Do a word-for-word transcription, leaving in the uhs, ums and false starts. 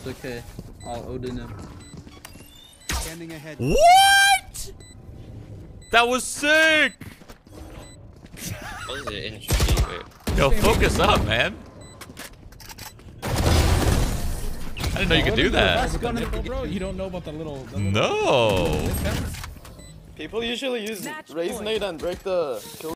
It's okay. I'll Odin him. Standing ahead. What? That was sick. What is it? Interesting. Wait. Yo, focus up, man. I didn't know you could do that. Bro, you don't know about the little. The little No. People usually use raise nade and break the kill.